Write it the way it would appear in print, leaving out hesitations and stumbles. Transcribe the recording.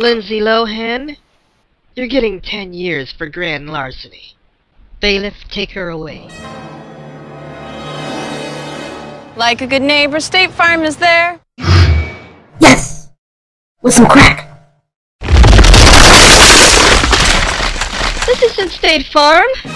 Lindsay Lohan, you're getting 10 years for grand larceny. Bailiff, take her away. Like a good neighbor, State Farm is there. Yes! With some crack. This isn't State Farm.